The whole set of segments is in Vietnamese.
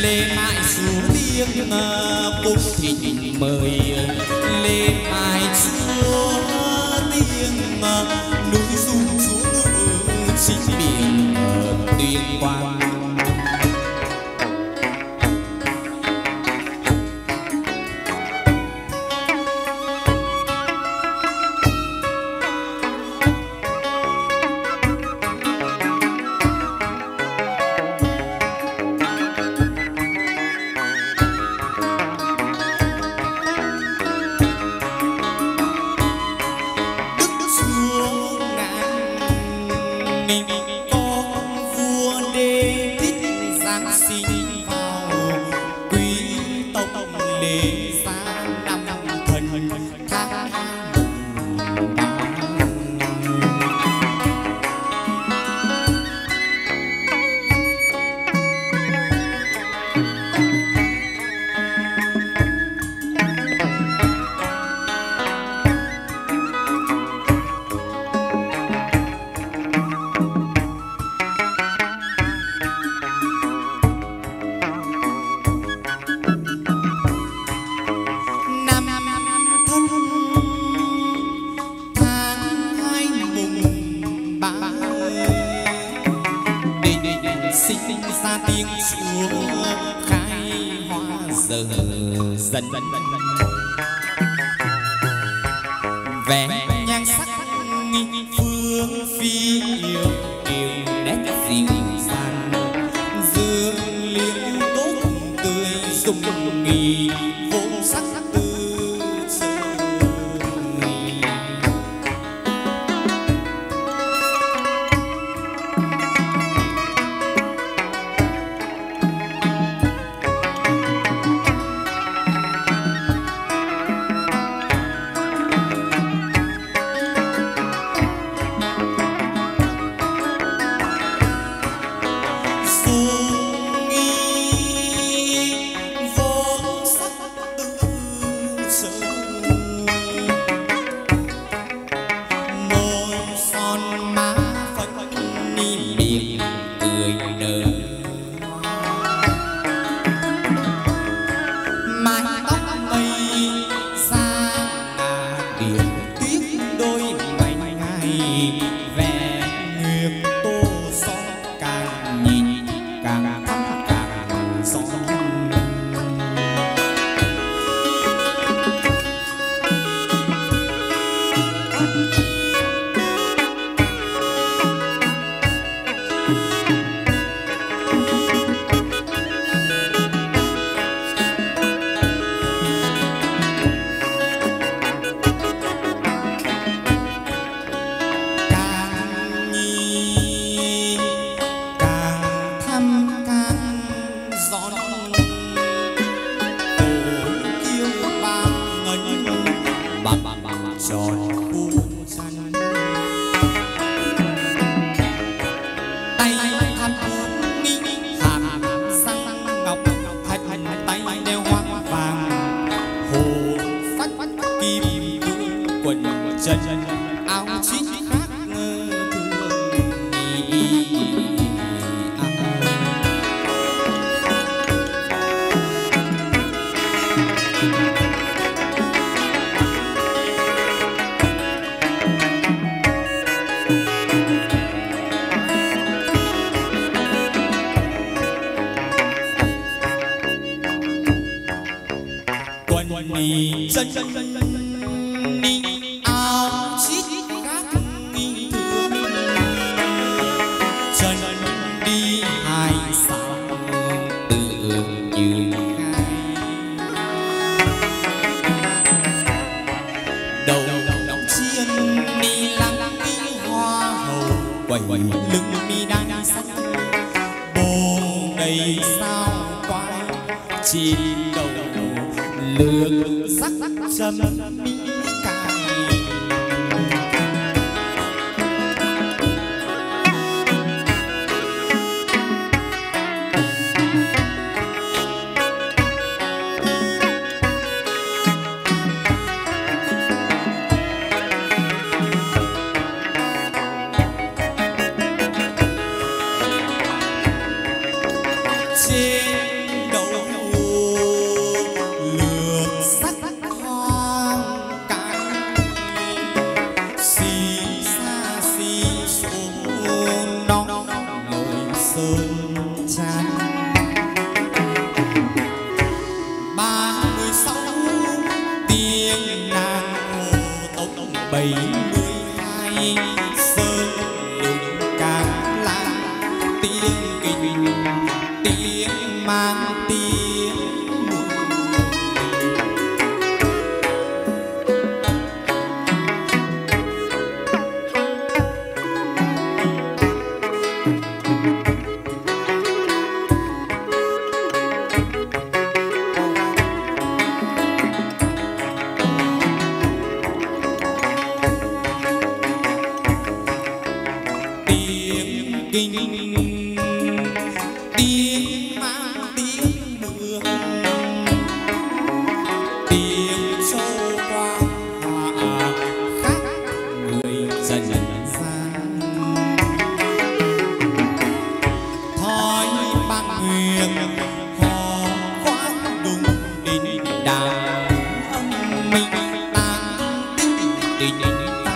lê mãi xuống tiếng cung thịnh mời lê mãi xuống tiếng núi rung xuống chính biển tuyên quang. Dần vẽ nhan sắc phương phi yêu kiều nét dịu dàng dương liễu tốt tươi dung nghi vô sắc tư trên đầu mang tiếng kinh tiếng mang tiếng mưa tiếng châu quang hòa khác người dần gian thói băng huyền hò khoan đùng đình đàn âm minh tan tình tình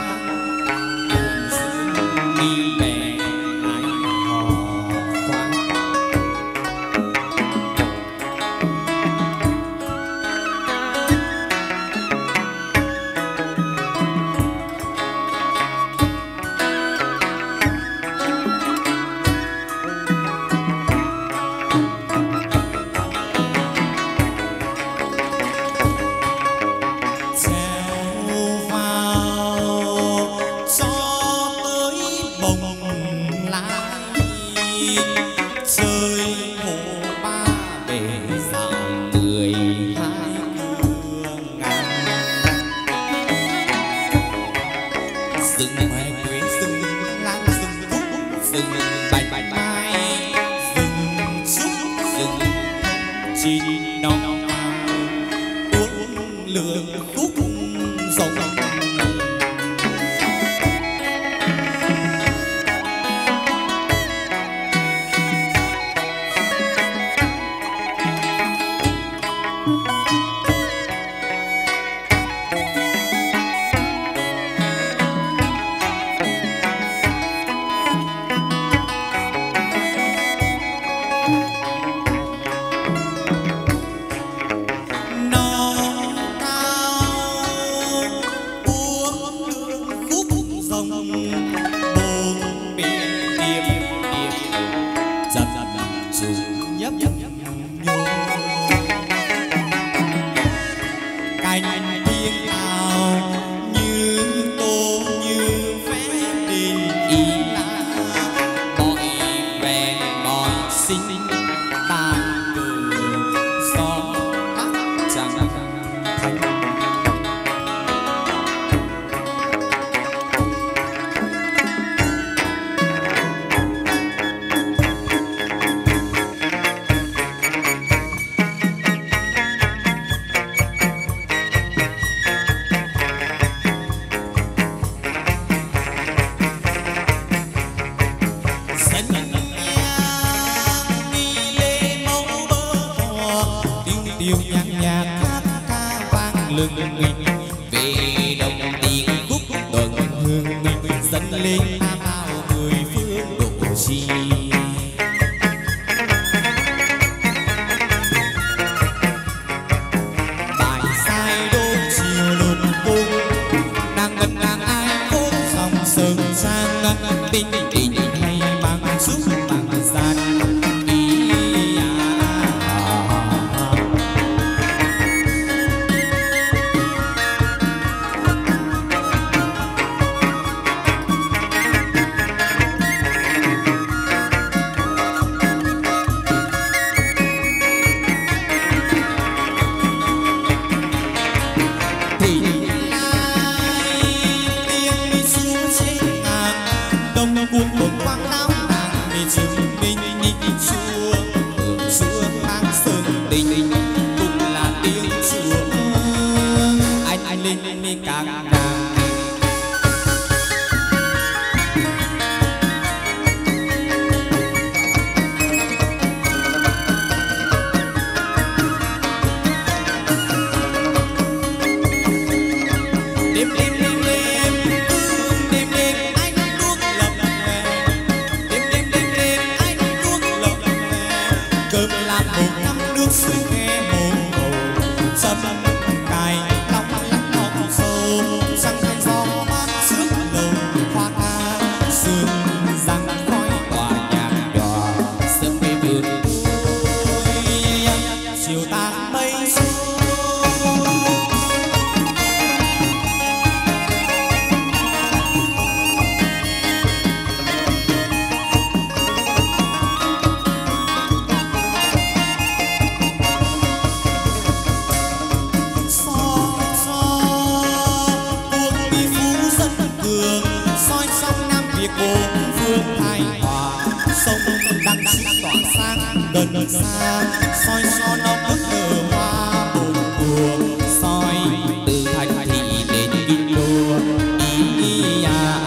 điều nhạc nhạc hát ca vang lừng về đồng tiền khúc tuần hương dẫn lên bao mười phương độ chi bài sai đô chiều lục cung nàng ngân nàng ai khôn dòng sương sang tình tình hay bằng giúp bằng gian ngân xa soi son nó bước nở hoa bồn cuồng soi từ thành thị đến kinh đô ý à.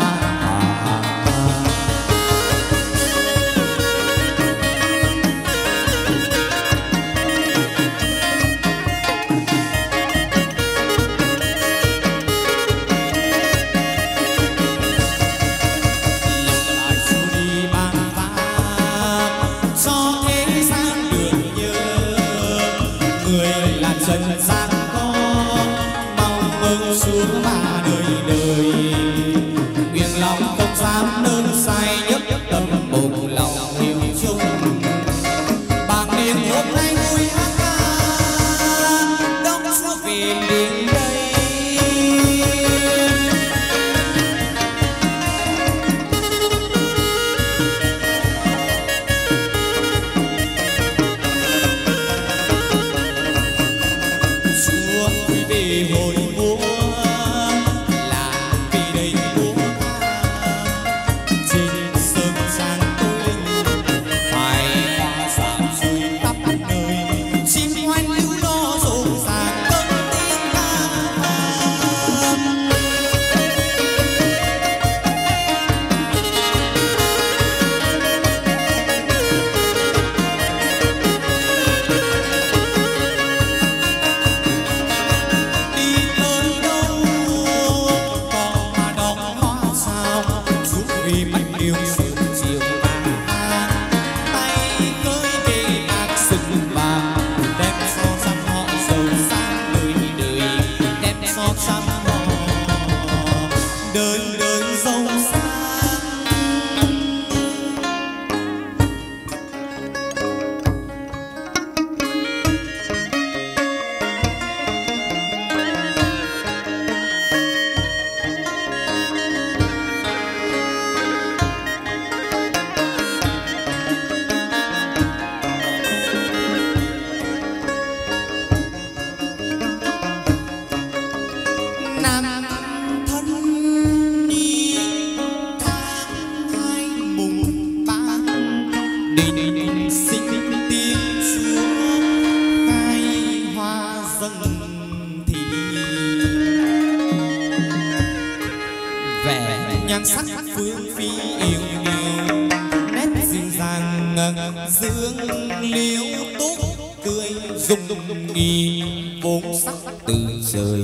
Xuống ba đời đời nguyện lòng không dám đơn sai nhất tâm bụng lòng yêu chung bạc niềm hôm nay vui hát ca đông chúa về đến đây. Chúa quý về hồi múa nhan sắc phương phi yêu nhiều nét dịu dàng dương liễu tốt tươi dung nghi vốn sắc từ trời.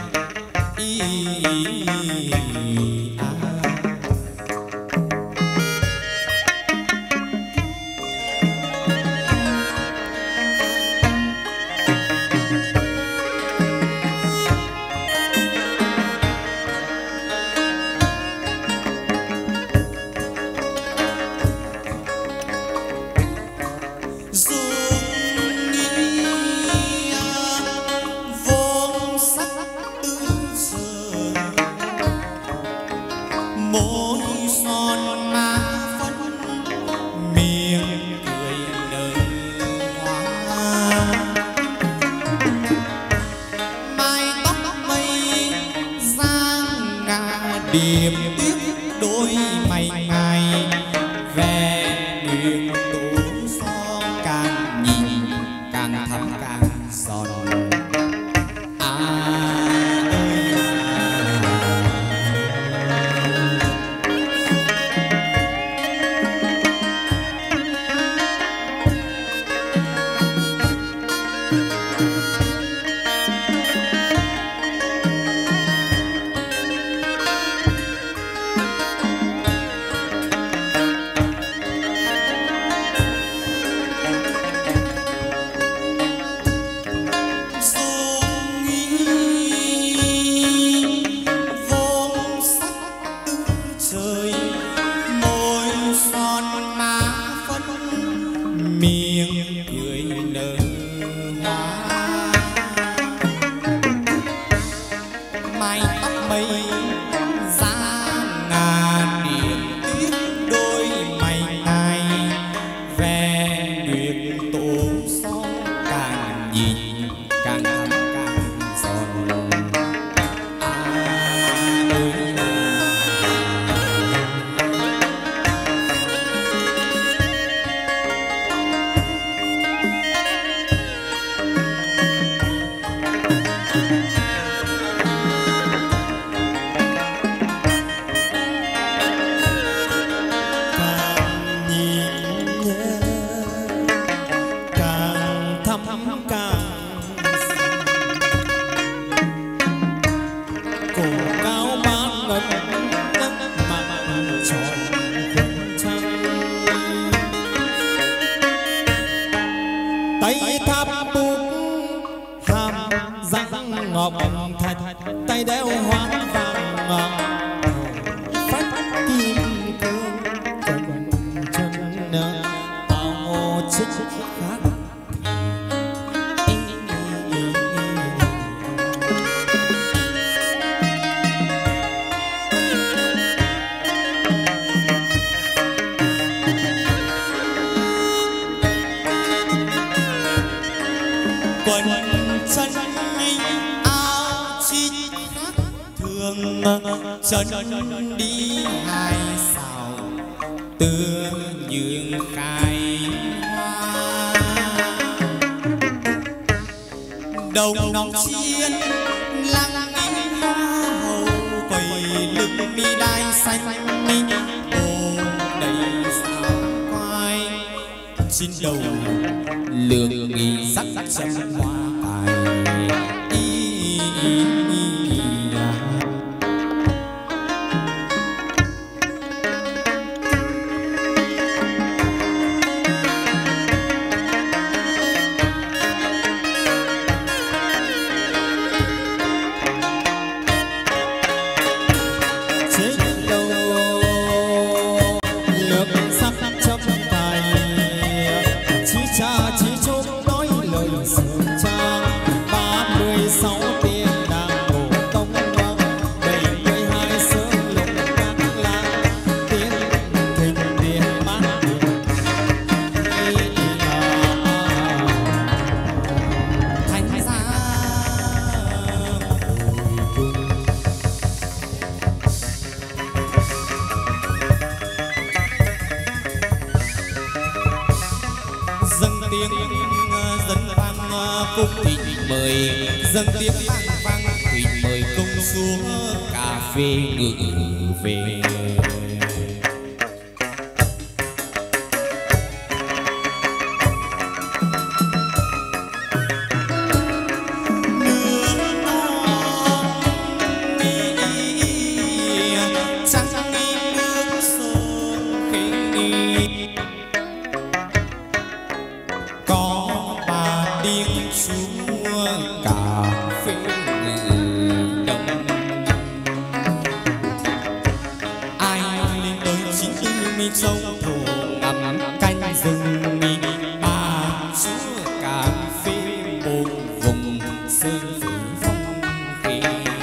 Điềm tiếc đôi mày ngài về nguyện tổ son càng nhìn càng thắm càng giòn. Miệng cười nở hoa mái tóc mây ra ngàn điểm tiếc đôi mày ngài về nguyện tổ son càng nhìn càng thắm càng giòn. tay tháp bút hàm răng ngọc thạch tay đeo hoa vàng phách kim cương chân áo chích khác quần chân áo chích khác thường chân đi hai sào tựa như khai hoa đầu nòng chiên lăng in hoa hậu quầy lưng mi đai xanh ô đầy sao quai trên đầu lương nghi sắc châm hoa cài trên đầu nước sắc châm cài chí cha chí chốt nói lời sướng trang 36 tiếng đàn cổ tông vang 72 sớm lục các lá tiếng thình điện mát thành ra dâng tiếng dân vang cung thịnh mời dâng tiếng vang thịnh mời công xuống cà phê ngự về cà phê đông ai lên tới 90 châu thổ ngắm canh rừng bà chúa cà phê một vùng sơn phủ phong khí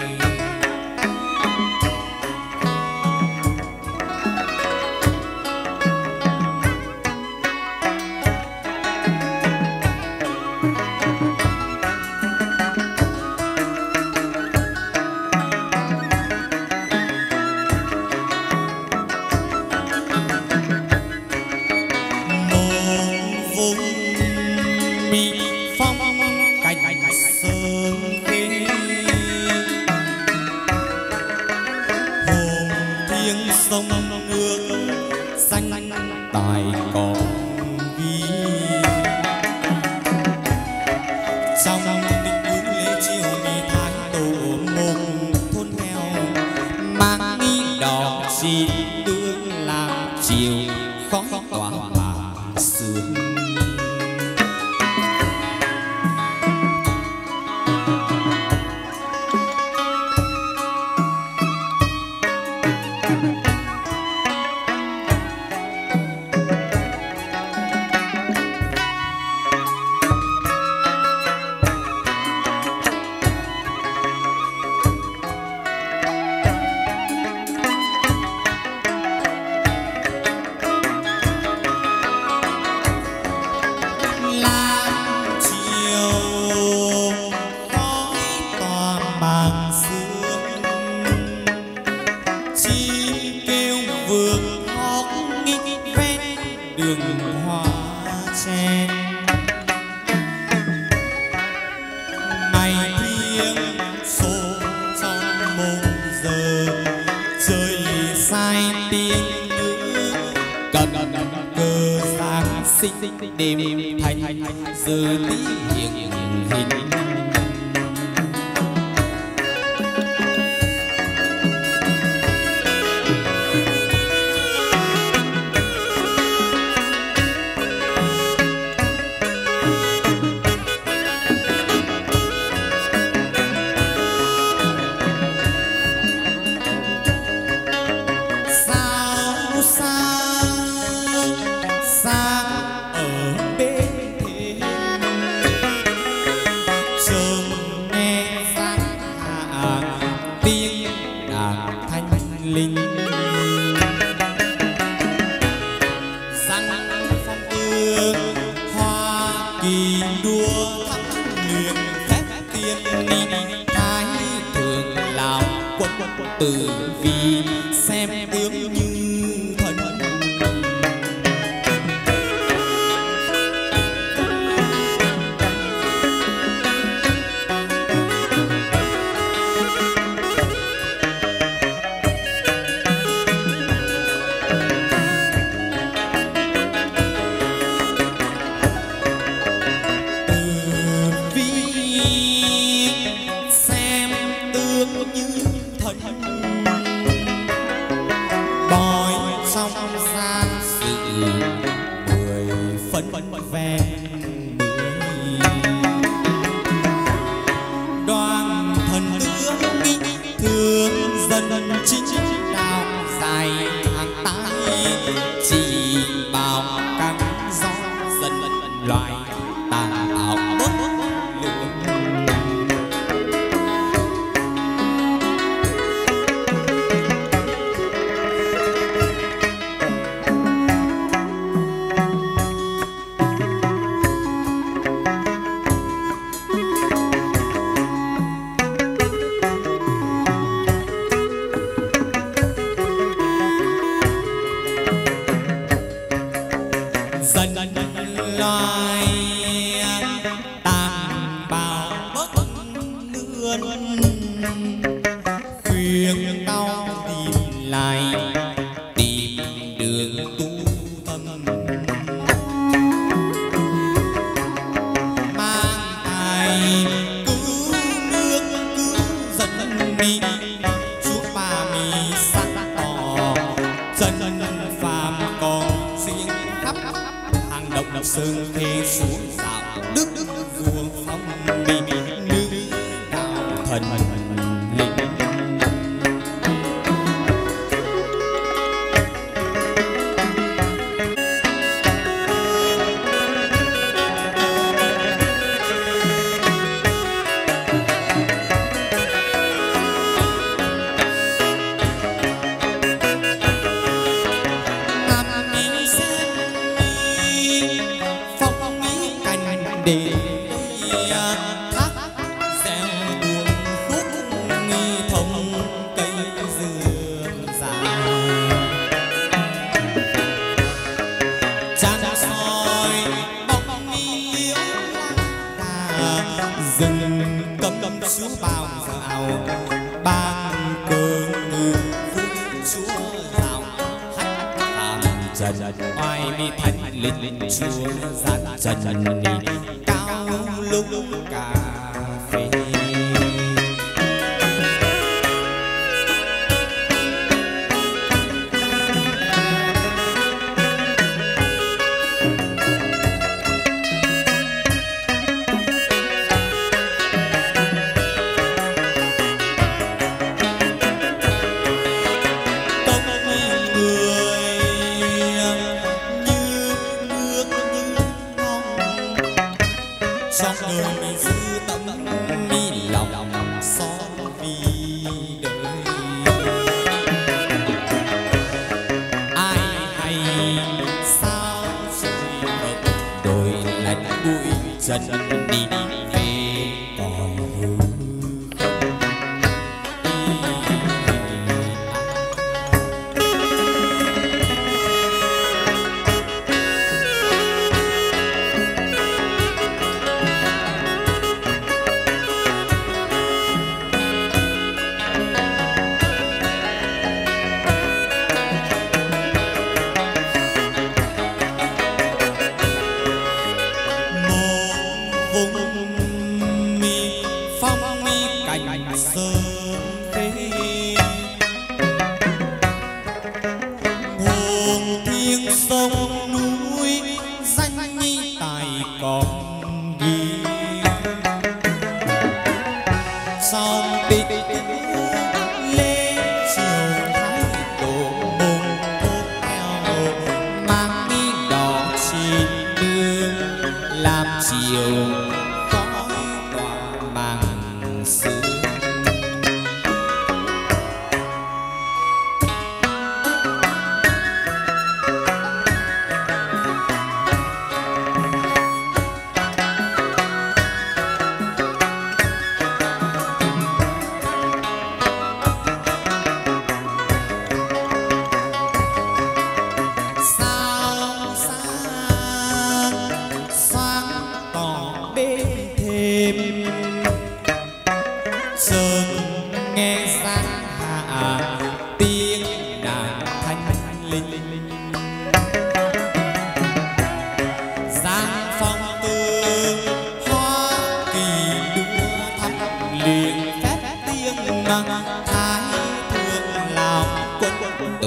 mi phong cảnh sơn khê hồn thiêng sông nước xanh tài còn ghi trong định hướng lễ chiều mi thái tổ một thôn nghèo mang nghi đỏ chỉ tương làm chiều khói tỏa mà sương vườn hót nghinh ven đường hoa sen ngày thiêng số trong 1 giờ trời sai tiếng nữ cần cơ sáng sinh đêm thành giờ tí hiện hình chùa thắp luyện phép tiên cái thường làm quân tử vì xem tướng như thần.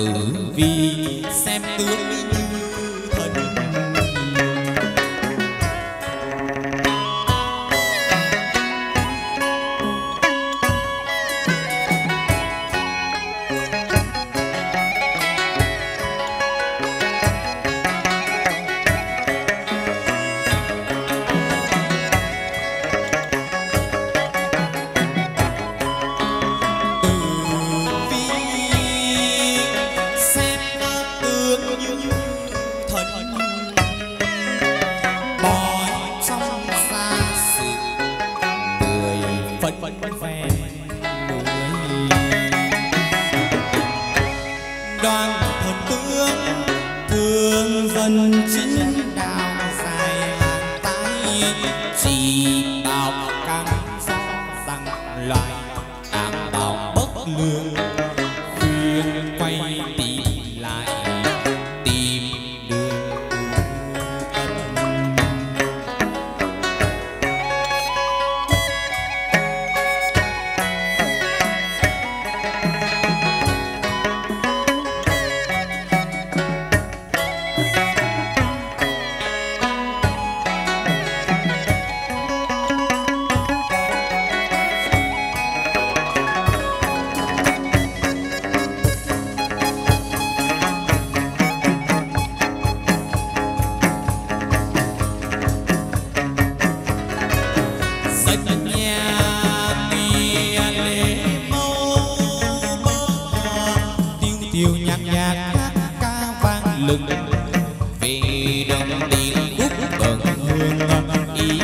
tử vi xem tướng như thần. Đoàn thần tướng thương dân chính đạo dài hàng tay, chỉ bảo căn gió rằng loài đảm bảo bất lương, khuyên quay tìm lại tìm đường tiêu nhạc nhạc hát ca vang lừng vì đồng tiền khúc bần hương ý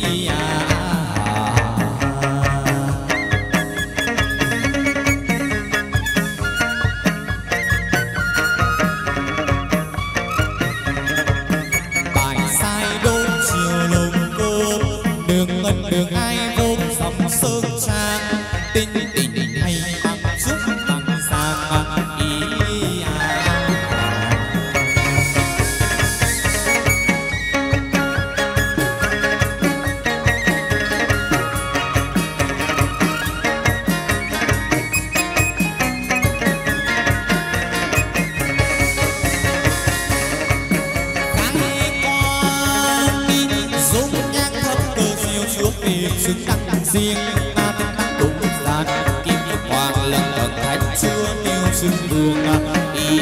bài sai đôi chiều lồng cơ đường ngân đường ai vốn dòng sơn trang tình tình hay giúp bằng sang xứng đăng riêng ta tên tắc đúng gian kim phúc hoàng lần thần thánh chưa tiêu xưng vương ý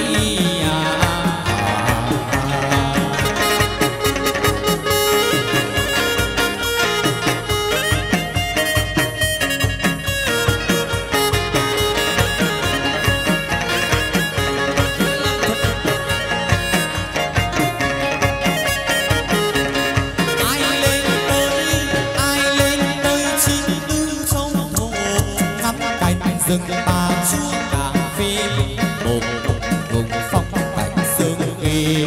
rừng ba chúa cà phê một vùng phong cảnh sương ghê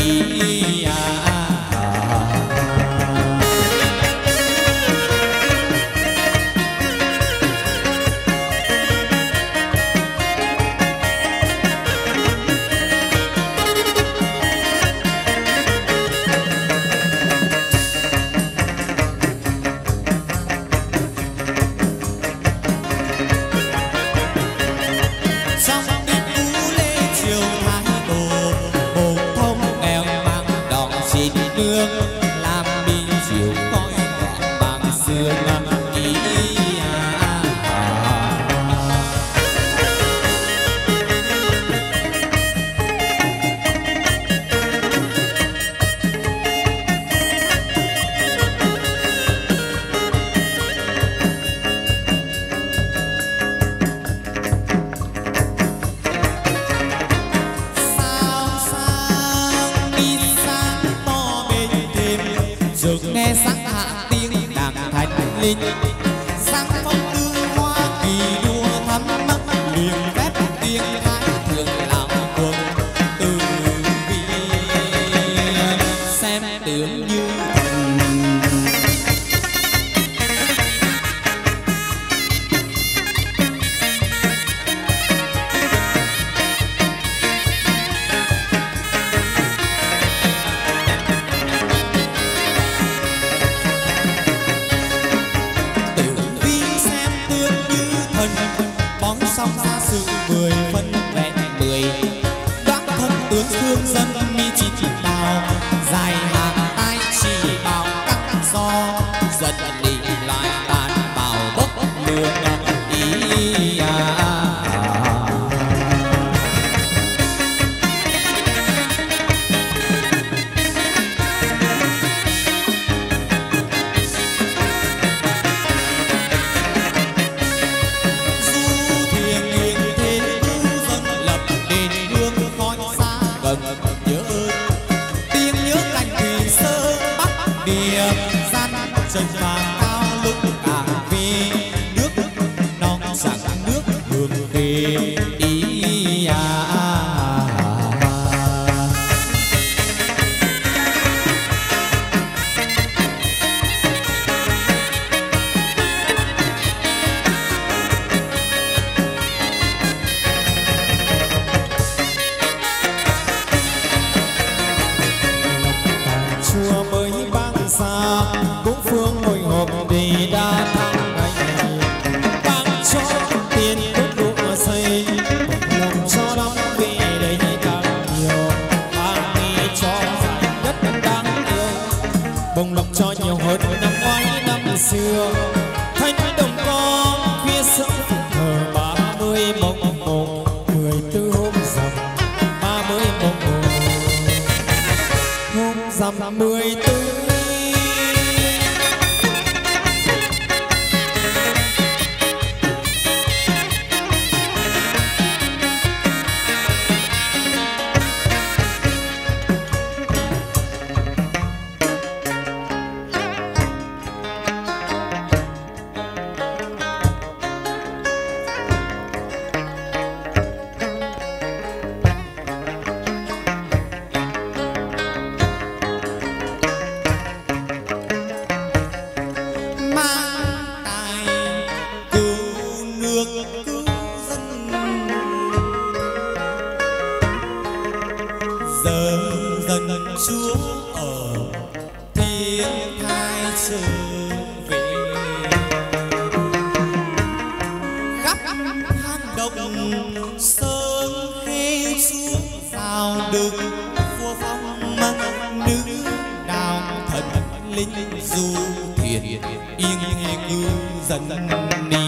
làm bên chiều khói tỏa bằng sương ý nghe sắc hạ tiếng đàn thành linh sang phong tư hoa kỳ đua thắm mắt liền phép tiếng hát thường làm quân từ vi xem tướng như thần. Bóng sóng xa sự 10 phân vẹn 10 hương dân mi chỉ bao dài hàng tai chỉ bao các do dần đi lại tàn bảo bốc lửa ý chân vàng cao lúc cà phê nước non sạch nước hương khê ý chùa mới băng xa cũng phương hồi hộp vì đã thăng ngày băng cho tiền cúc đũa xây lòng cho lắm vì đây càng nhiều băng đi cho giải nhất đáng yêu bồng lộc cho nhiều hơn năm ngoái năm xưa thanh đồng con khuya sớm thờ 30 mồng một 14 hôm rằm 30 mồng một hôm rằm 14 Chúa ở thiên thai trở về khắp hang động sơn khê xuống vào được vua phong nữ đào thần linh du thuyền yên nghe cư dần đi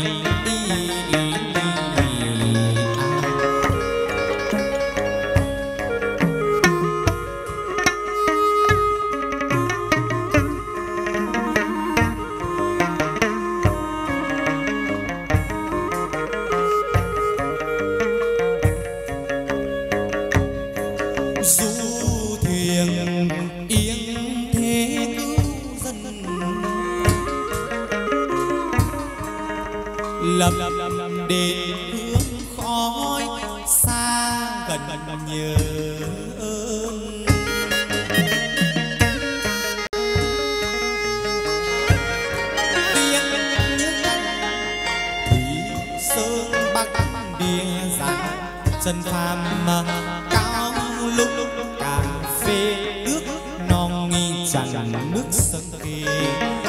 du thuyền yên thế cứu dân lập đền hương khói xa gần nhớ ơn tiếng như thủy sơn bắc địa giang chân phàm cao lúc cà phê nước non nghi chẳng nước sông kia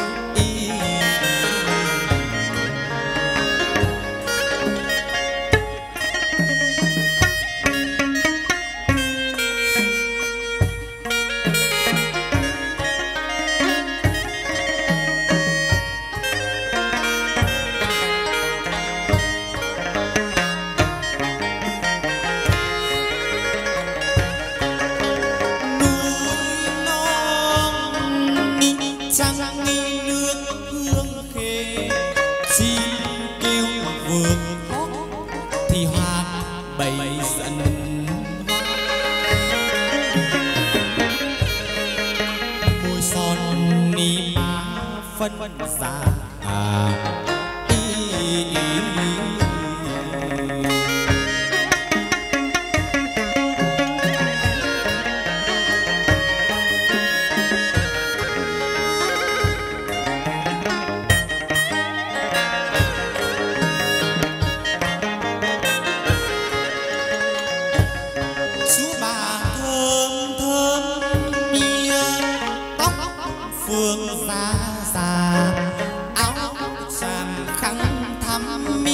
trăng nghi nước hương khê chim kêu vườn thì hoa bầy dẫn môi son ni má phân ra phương xa xa áo tràm khăn thắm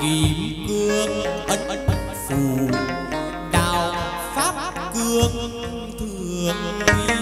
kim cương ấn phù đạo pháp cương thường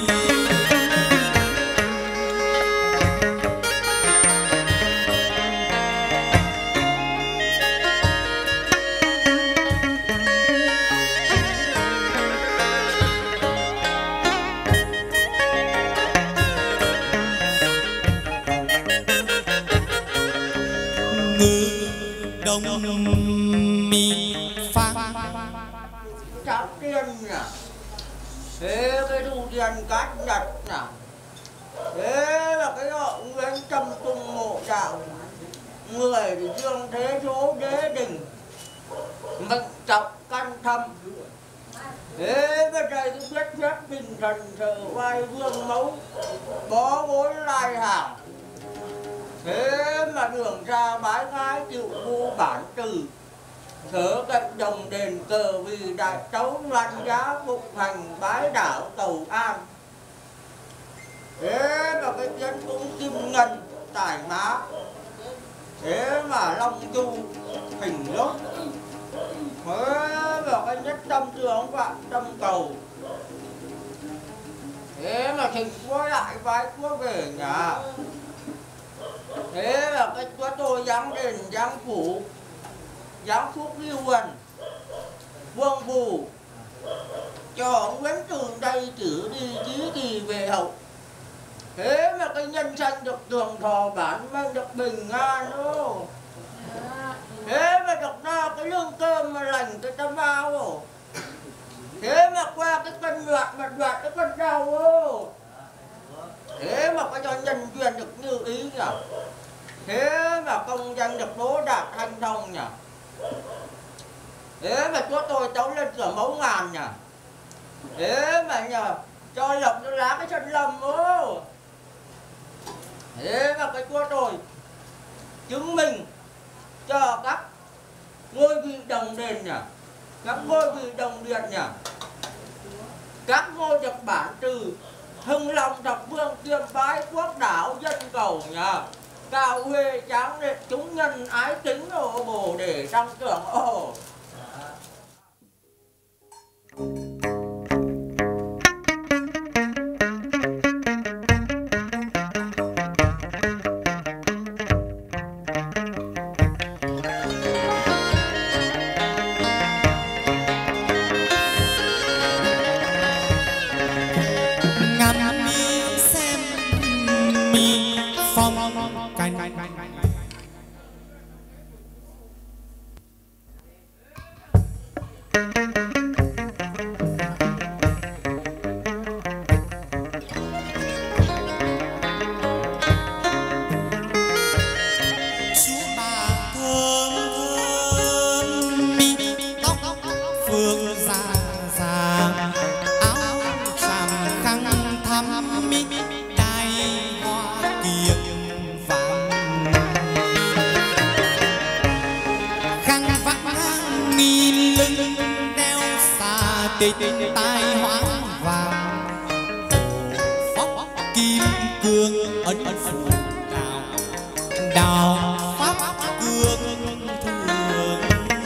mi pha cháu tiền nè, thế cái thu tiền cát nhật nè, thế là cái họ Nguyễn Trầm Tùng Mộ Đạo, người thì dương thế số đế đình, mệnh trọng căn thâm, thế bên đây cứ biết biết bình thần thờ vai vương mẫu, bó gối lai hàng. Thế mà đường ra bái ngái chịu vu bản từ thở cạnh đồng đền cờ vì đại tấu loan giá phục hành bái đảo cầu an. Thế mà cái chân cũng kim ngân tải má. Thế mà long chu hình lúc. Thế mà cái nhất tâm tướng vạn tâm cầu. Thế mà thịnh quốc lại bái quốc về nhà. Thế là cái chúa tôi dám đền dám phủ dám phúc lưu quần vương phù cho Nguyễn từ đây cử đi chí kỳ về hậu. Thế mà cái nhân sanh được tường thọ bản mang được bình an đó. Thế mà được ra cái lương cơm mà lành cái tâm bao. Thế mà qua cái cân đoạt mà đoạt cái cân đau đó. Thế mà có cho nhân duyên được như ý nhỉ. Thế mà công danh được đỗ đạt thanh thông nhỉ. Thế mà chúa tôi tấu lên cửa mẫu ngàn nhỉ. Thế mà nhờ cho lộc nó lá cái chân lâm đó. Thế mà cái chúa tôi chứng minh cho các ngôi vị đồng đền nhỉ, các ngôi vị đồng điện nhỉ, các ngôi được bản từ Hưng Long thập vương kiêm bái quốc đảo dân cầu nhờ cao huê tráng liệt chúng nhân ái kính ô bồ để tăng trưởng ô. Tình tai hóa vàng phóc kim cương ấn phù đào pháp cương thường.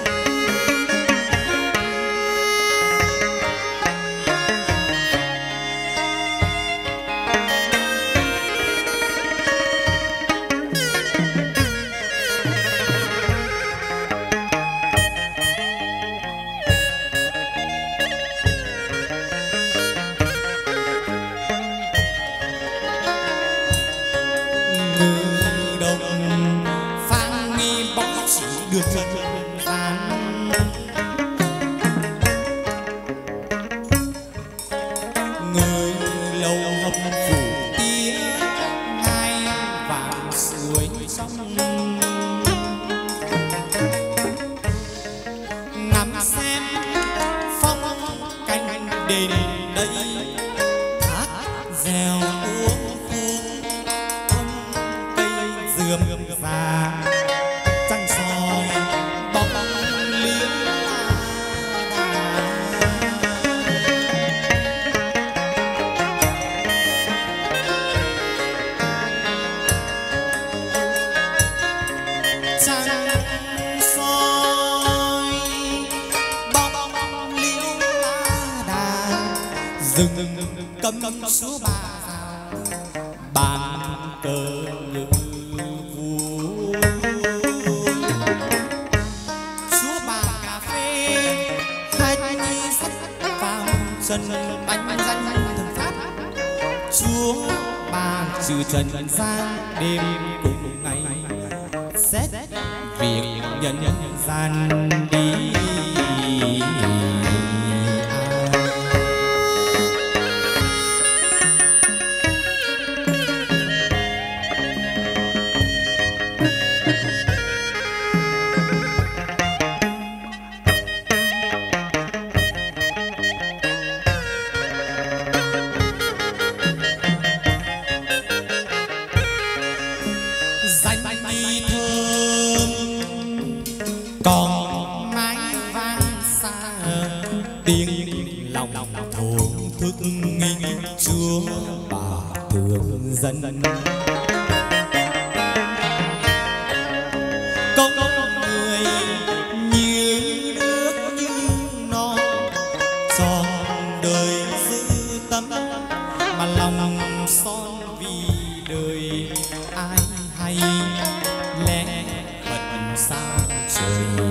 Được trần gian người lâu hầm phủ tía ngay vàng suối sông ngắm xem phong cảnh đền đây thác reo uống hương cây dườm già soi rừng cấm số ba bàn cờ vui số ba cà phê hai nhi sách vào sân bánh danh thần pháp chúa ba trừ trần gian đêm cùng ngày xét việc nhân gian đi. Công người như nước như non tròn đời dư tâm mà lòng son vì đời ai hay lẽ vẫn sao trời.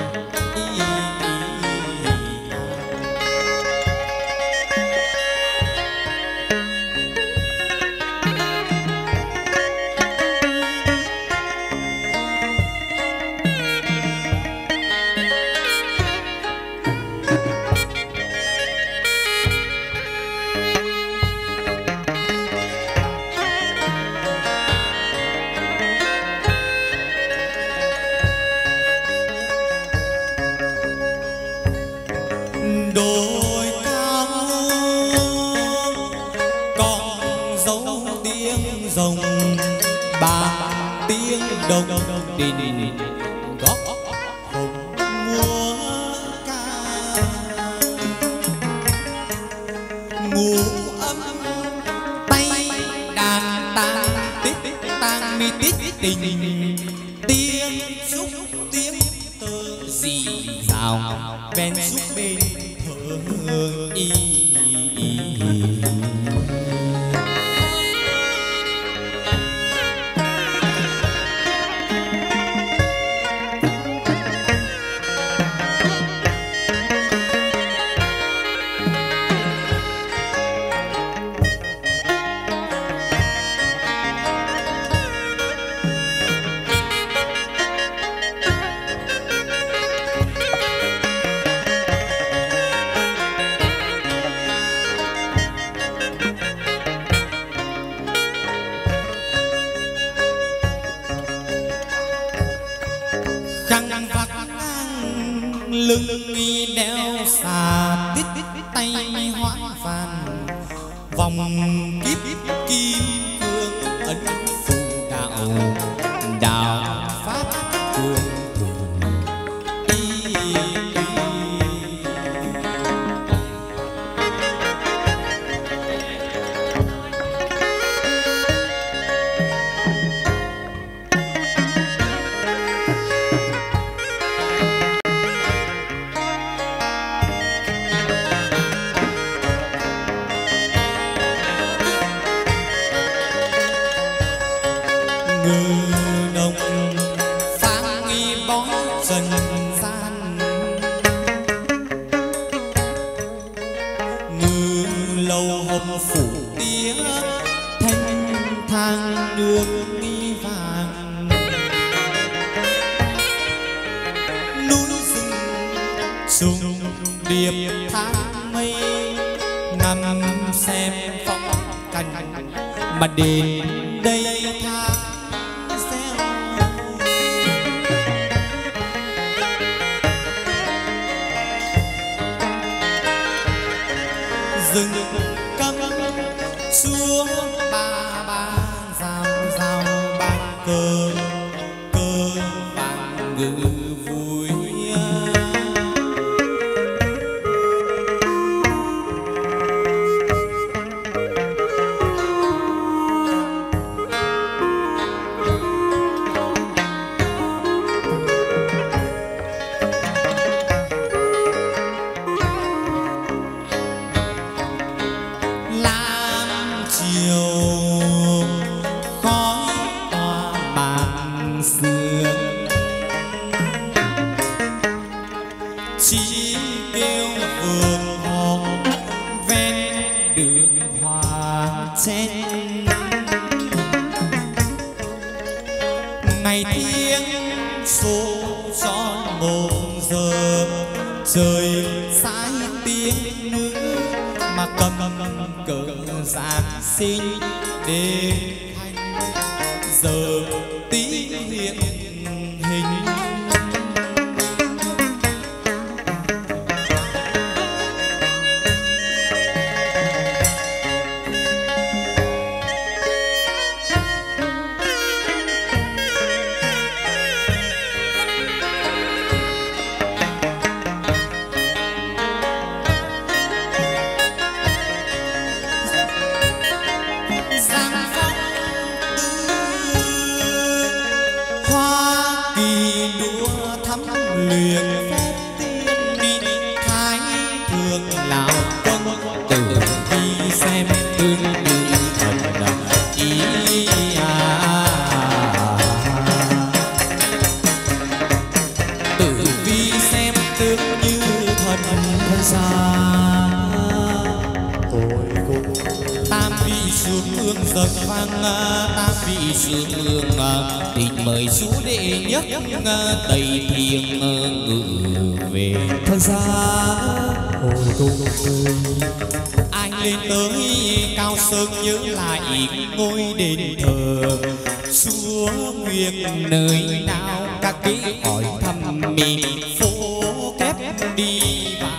Đôi cao còn dấu tiếng rồng ba tiếng đồng đình góp hồng múa ca ngủ ấm tay đàn tang tít tang mi tít tình tiếng xúc tiếng tơ rì rào ven xúc bên y lưng nghi đeo xà tít tay hoãn phàn vòng kiếp kim cương ấn phù đạo đạo pháp cương thường điệp tháng mây nằm xem phong cảnh mà đến đây tháng gieo rừng cấm xuống ba ba rào rào bàn cờ cờ vàng ngự vui. sương chỉ kêu vườn hồng ven đường hoa chen ngày thiêng số tròn 1 giờ trời sái tiếng nữ mà cầm cờ giáng sinh để giờ tí hiện hình tình mời chú đệ nhất tây thiên ngự về thân gia hồi cung anh lên tới cao sơn nhớ lại ngôi đền thờ chúa nguyện nơi nào các ký hỏi thăm mình phố kép đi vào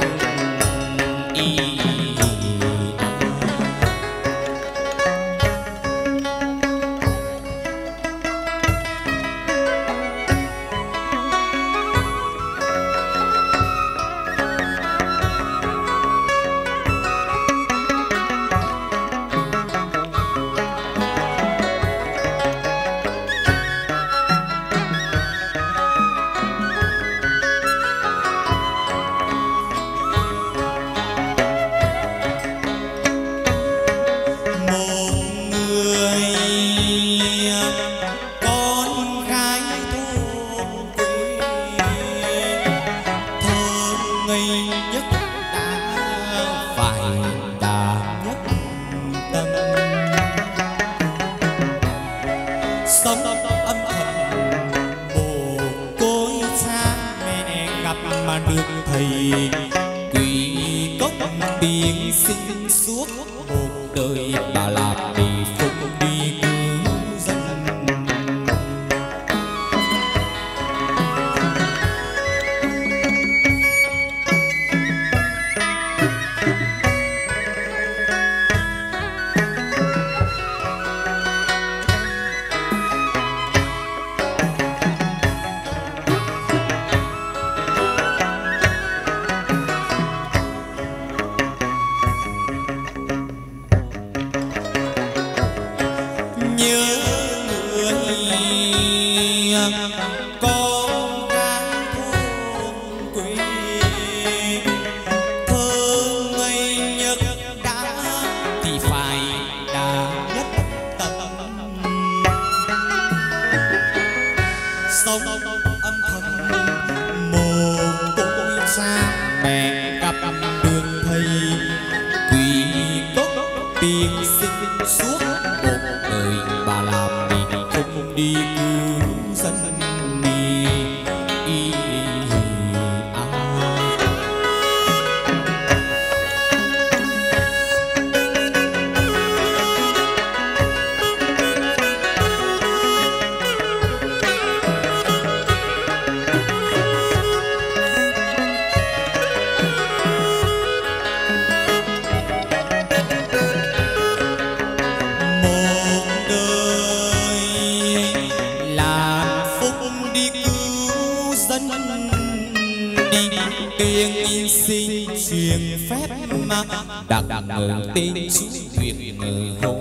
tên chú Việt ngờ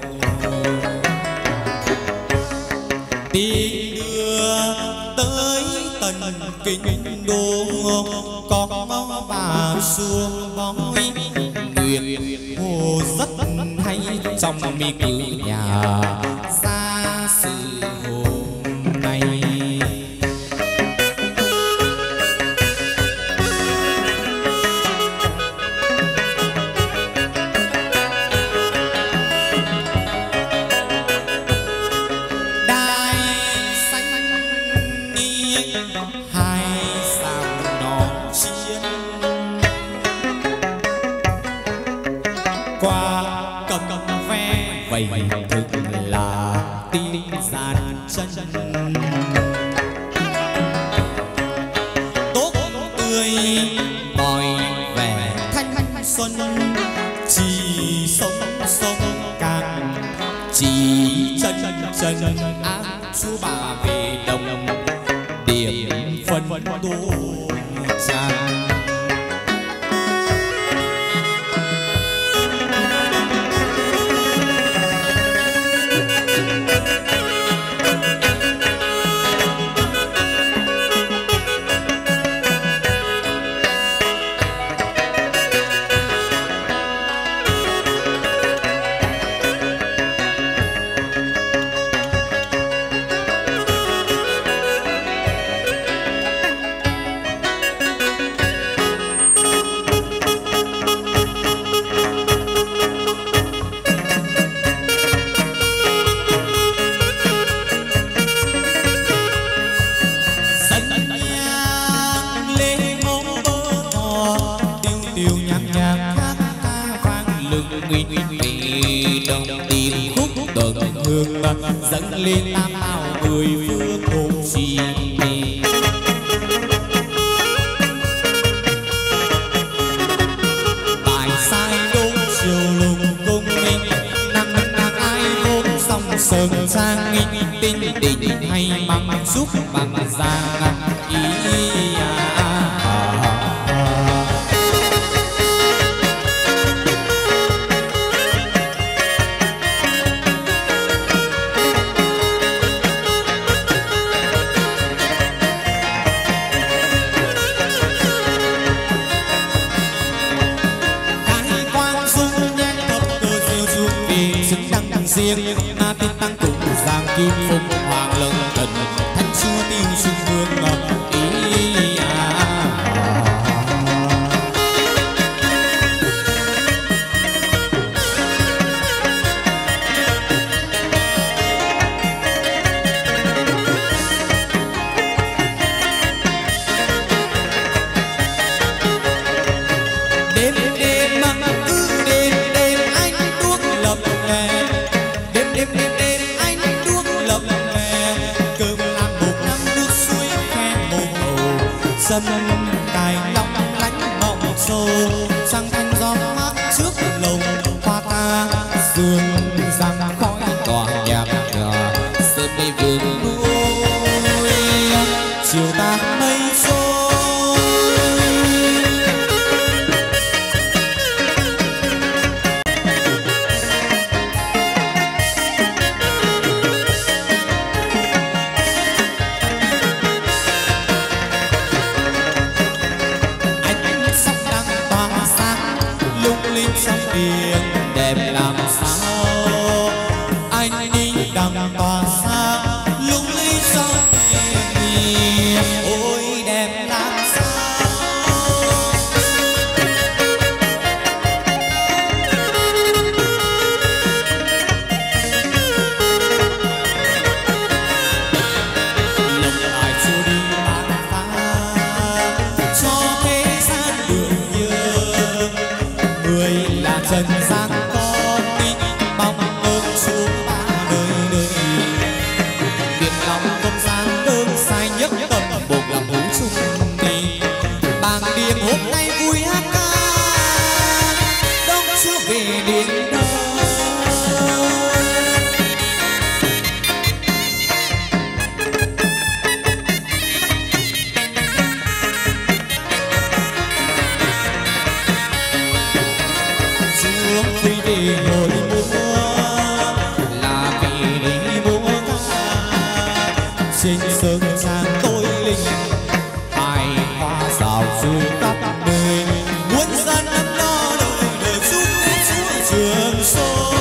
tiếng đưa tới tận kinh đô có bà xuông bói nguyện hồ rất hay trong mi cửa nhà ra sự hồn chân. Tốt tươi mọi vẻ thanh xuân, chỉ sống sống càng chỉ chân chân ác chú bà về đồng điểm phân tô tràn. Dẫn lên tam ao mười phương cùng xì bài sai đúng chiều lùng cung minh năng năng ai vốn song sơn sang tinh tình hay mang giúp bằng giang ý riêng na tiên tăng cùng giang kim phụng hoàng lân thần thanh chúa tiêu xuân vương ý đêm đêm măng cứ đêm đêm anh đuốc lập lè. Đêm anh đuốc lập lè cơm làm bột năm nước suối khe mồ hồ sâm cài long lánh mộng xô sang thanh gió mát trước lồng hoa ta dương răng khói tỏa nhạc nhòa sớm mây vườn núi chiều ta mây xô. Sóng biển đẹp làm sao anh đi đằng tỏa sáng lung linh sóng biển ôi đẹp làm sao. Lòng lại chưa đi bán phá cho thế gian được nhớ người là trần gian con đi mong ơn chúa ba đời đời. Biển lòng công gian đơn sai nhất tâm bột làm hữu chung đi bàng điềm hôm nay vui hát ca đông chúa về điện đâu. Vì để ngồi múa là vì để múa ca trên sơn trang tôi linh hài hoa rào rơi khắp nơi muốn dân ấm lo đời đời giúp chúa trường sơn.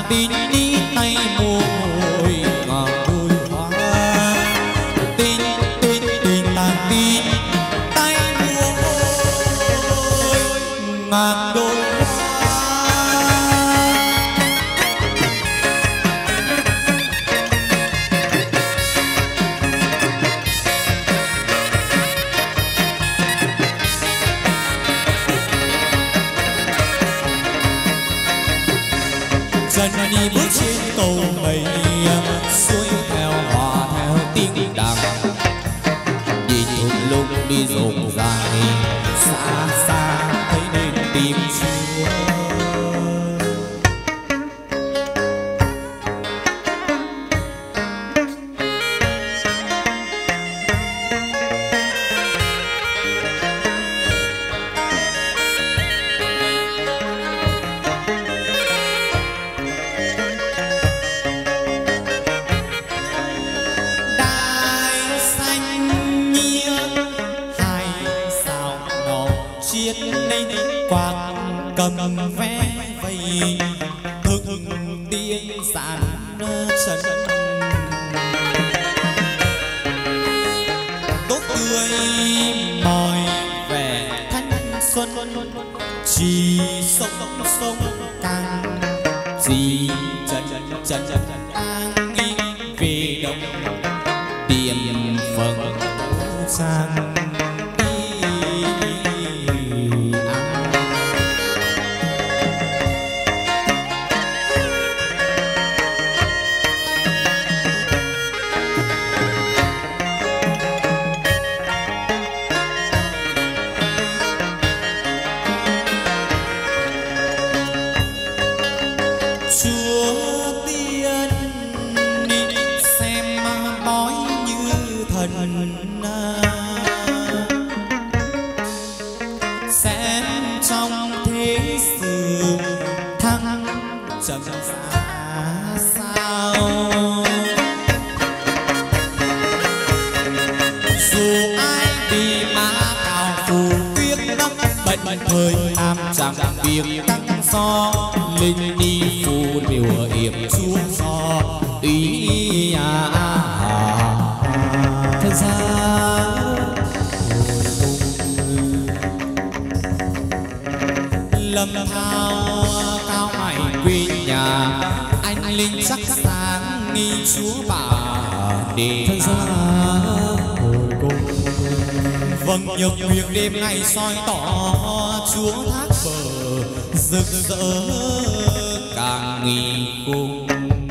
tin đi tay môi ngàn đôi hoa tin tin tin tàn tin tay môi ngàn đôi chân đi bước trên cầu mây xuôi theo hòa theo tiếng đàn đi thung lũng đi rộn ràng xa xa thấy nên tìm Chúa. Quạt cầm vé vây thức tiếng sàn chân tốt tươi mỏi vẻ thanh xuân chỉ sống sống càng chỉ chân an nghi về đông tiệm phần sang thời am chẳng việc căng so linh đi phù biểu hiệp chúa so ý thật ra lâm thao cao mày quê nhà anh linh sắc sáng nghi chúa bà để thật ra vâng nhược việc đêm ngày soi tỏ chúa thác bờ rực rỡ càng nghi cung.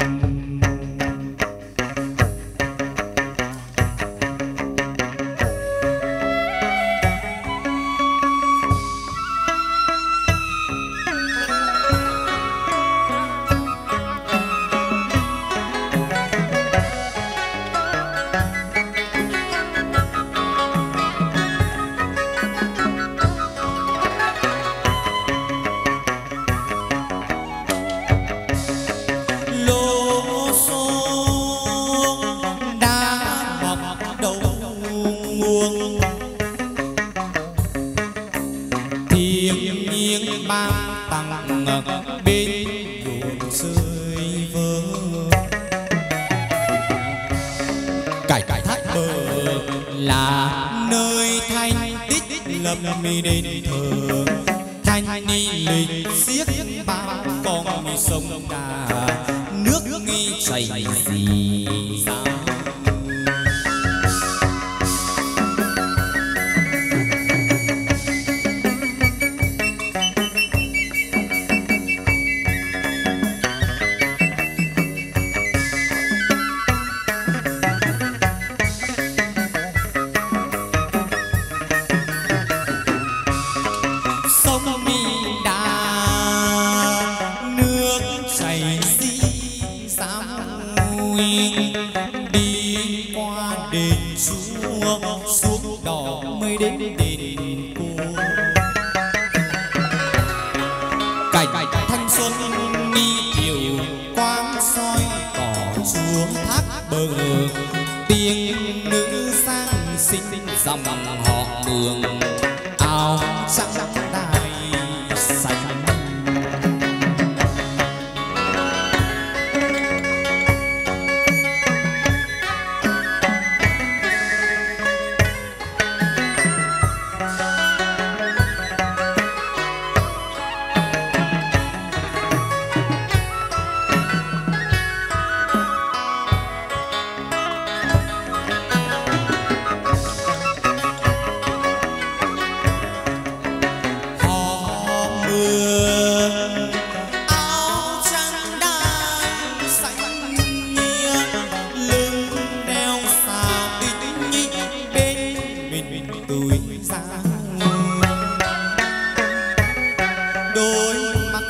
Mi đền thờ thanh ni lịch xiết bao con sông đà nước nghi chảy gì sao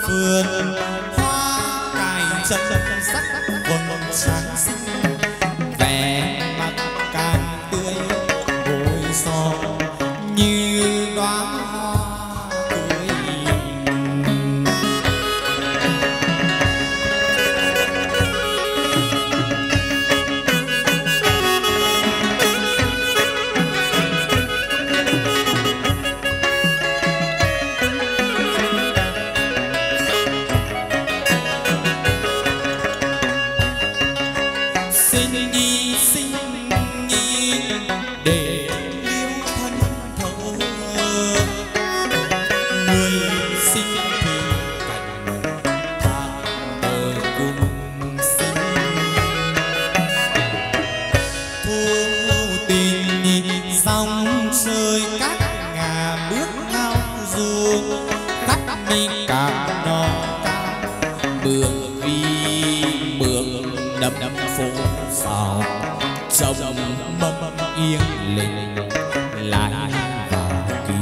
vườn hoa cài châm sắc vầng sáng xinh vẻ mặt càng tươi bồi son như đóa hoa tươi. Xin nhi để liêu thân thờ, người sinh thì cảnh thang bờ cùng sinh thu tình sóng chơi các ngà bước ao ruộng khắp mi cạn non cao bường vi bường đầm phố sao trong mâm yên lình lại vào kim.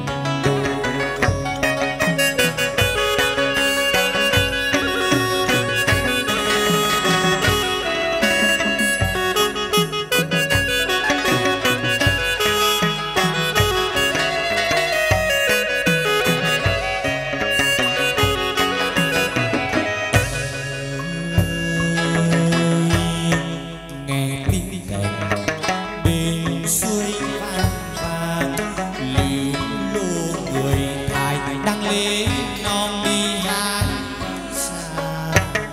Nghe tiếng kèn bên suối vang liu lô người thái đang lễ non đi hát xa.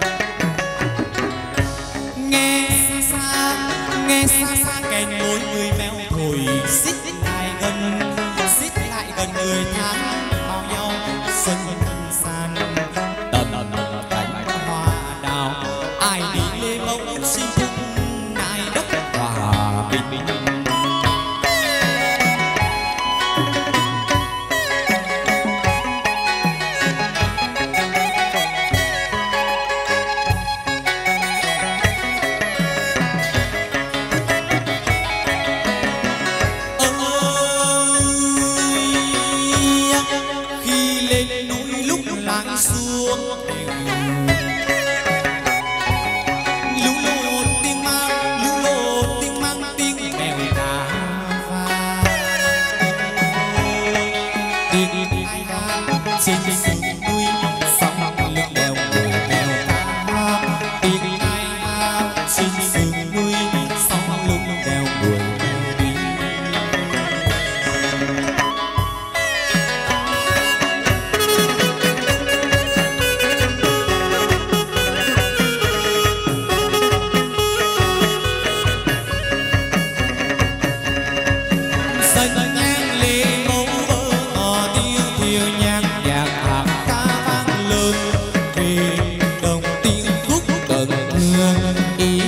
Nghe xa xa kèn mỗi người mèo thổi xích lại gần người thái bao nhau xuân san tầm cánh hoa đào ai đi lê mông xin phúc nai đất hòa bình. Khi lên núi lúc láng xuống lũ lụt tiếng mang tiếng mèo cà phà tiếng ai đàn trên sườn núi sóng lưng đèo người mèo ca tiếng ai đàn trên sườn núi sóng lưng đèo người mèo đi. Xanh ngang lê mẫu vỡ ngò tiêu thiêu nhang nhạc hạt ca vang lớn về đồng tiếng khúc tận hương ý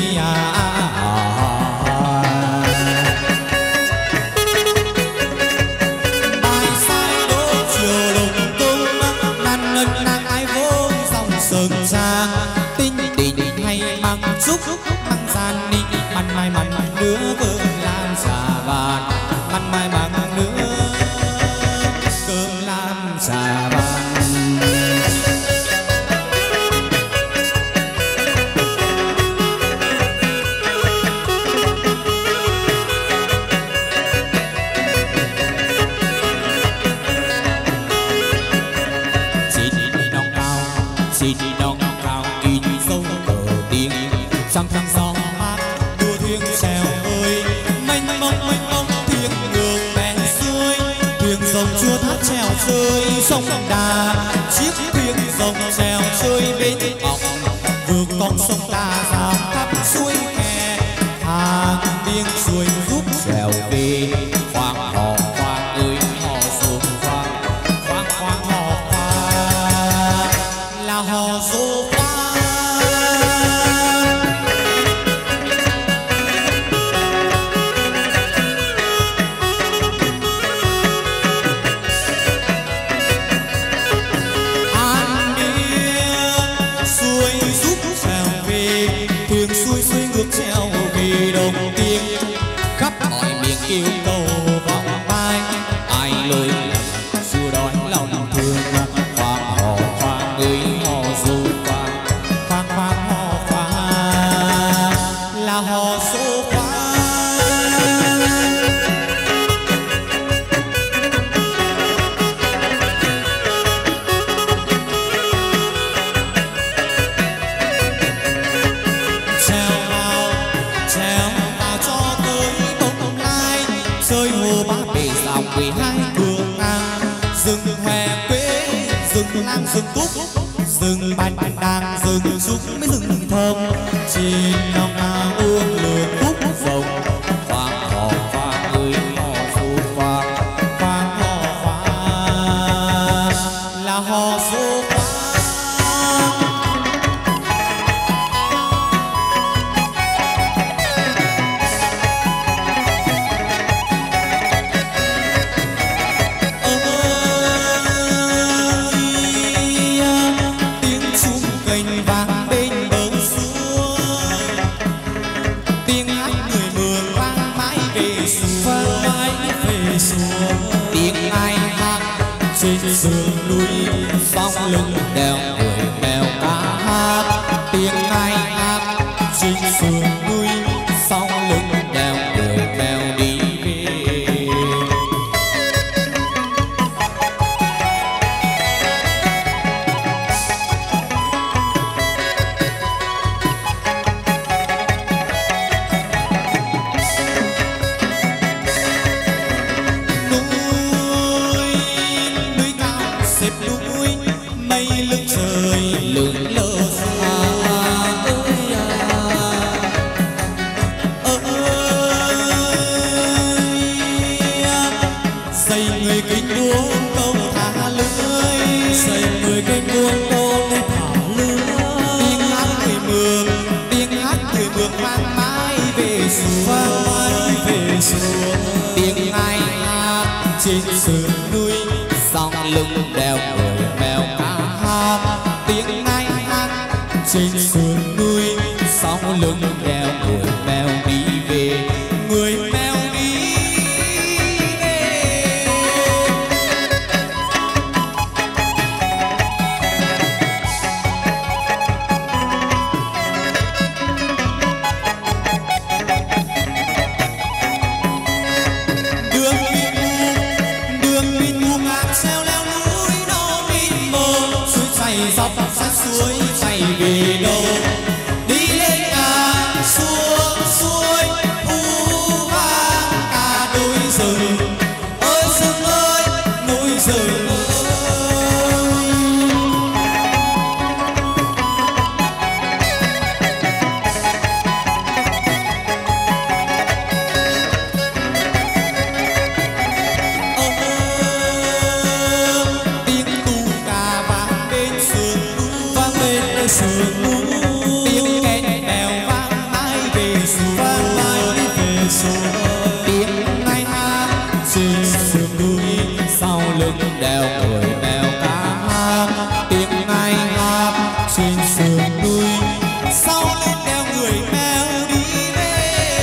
bài sai đỗ chiều đồng công nan ngân nàng ai vô dòng sơn trang tinh tình hay mang chúc mang gian đi mặn mai mặn đứa vợ lan trà vàng mặn mai mang đứa cơm lan trà vàng. Xin đi nong cao in dấu cờ tiếng trăm tháng gió mát đua thuyền trèo ơi mênh mông thuyền ngược bèn xuôi thuyền rồng chua thác trèo chơi sông đà chiếc thuyền rồng trèo chơi bên ngọc vượt con sông đà dào khắp suối kè hàng tiếng xuôi giúp trèo về khoang hò khoang ơi hò xuồng khoang hò khoang là hò dô khoang. An điên xuôi giúp trèo về thuyền xuôi ngược trèo về đồng tiên khắp mọi miền yêu cầu vòng vai ai lối xua đói lòng thương khoang hò khoang. lang rừng túc, rừng bạch đàn, rừng trúc mấy rừng thơm, chỉ lòng nào uống lửa cúc rồng, khoang hò khoang ơi hò du khoang, khoang hò khoang là hò du khoang. Sườn núi sóng lưng đèo người mèo cá hát tiếng ai hát trên sườn núi sóng lưng đèo người mèo đi về. Mây lưng trời lượn lờ xa ơi xây người kinh buông câu thả lưới, xây người kinh buông câu thả lưới. Tiếng hát người mường vang mãi về xuống, tiếng ai hát trên sườn núi sóng lưng đèo người mèo cá hát tiếng ai hát trên sườn núi sóng lưng đèo người mèo đi về, người mèo đi về. Đường mịn buông ngang xeo leo núi nó mịn mờ, suối chảy dọc sát suối chảy về đâu, đi lên ngàn xuống suối u vang cả đôi rừng ơi rừng ơi núi rừng ơi. Sườn núi tiếng kèn bèo vang mãi về xuống, tiếng ai hát trên sườn núi sau lưng đèo người mèo cá hát tiếng ai hát trên sườn núi sau lưng đèo người mèo đi về.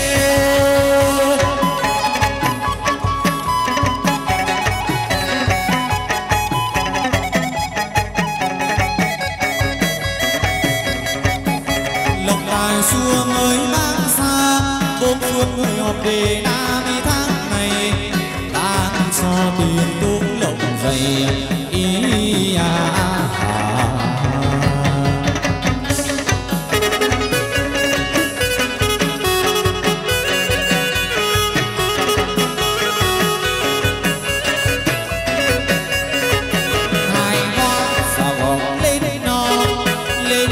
Xuông ơi mang xa bốn phương người họp để na đi tháng này, ta cho tiền tốt lộng dày ý hai hoa sao gọt lên nó lên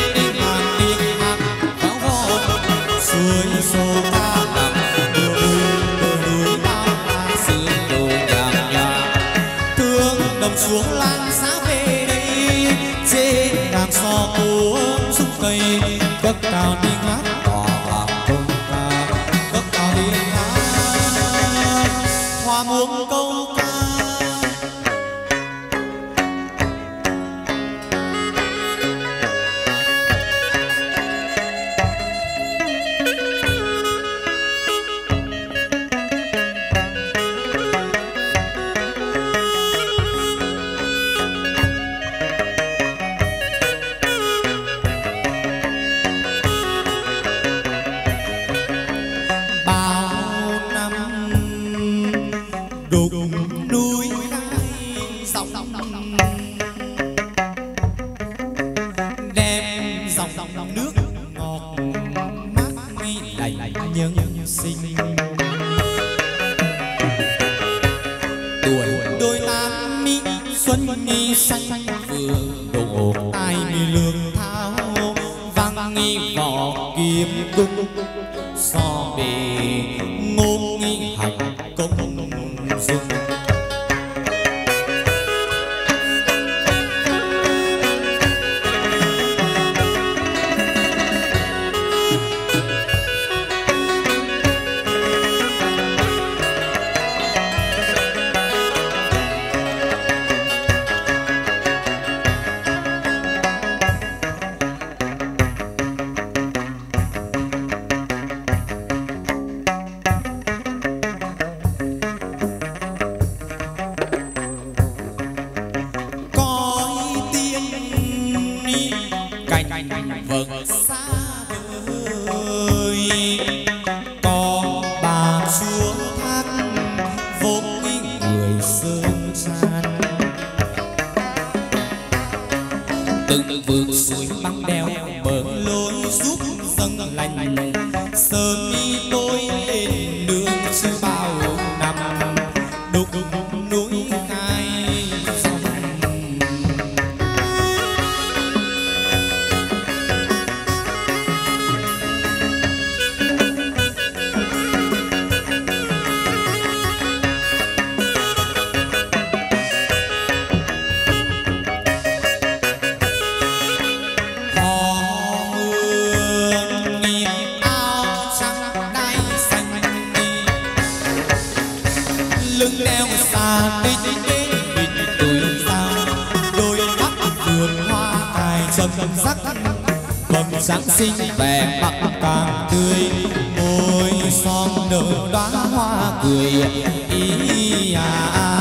suối xô ta nằm đôi núi bao la xứ đồ nhàng nhàng, thương đồng xuống lan giá về đây trên đàn so múa giúp cây cất cao tiếng hát tỏa vàng thôn ca, cất cao tiếng hát hoa muông câu ca. Đục núi dòng đem dòng nước ngọt mát nghi lành nhân sinh, tuổi đôi tan mi xuân nghi xanh vừa lại lương thao vang nghi vỏ kiếm cung so bề ngôn nghi hành công dung. Giáng sinh vẻ mặt càng tươi, môi son nở đóa hoa cười ý à.